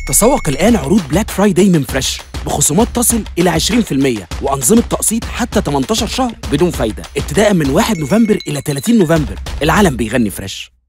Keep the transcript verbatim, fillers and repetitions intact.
تسوق الآن عروض بلاك فرايداي من فريش بخصومات تصل إلى عشرين في المية وأنظمة تقسيط حتى تمنتاشر شهر بدون فايدة ابتداء من واحد نوفمبر إلى ثلاثين نوفمبر. العالم بيغني فريش.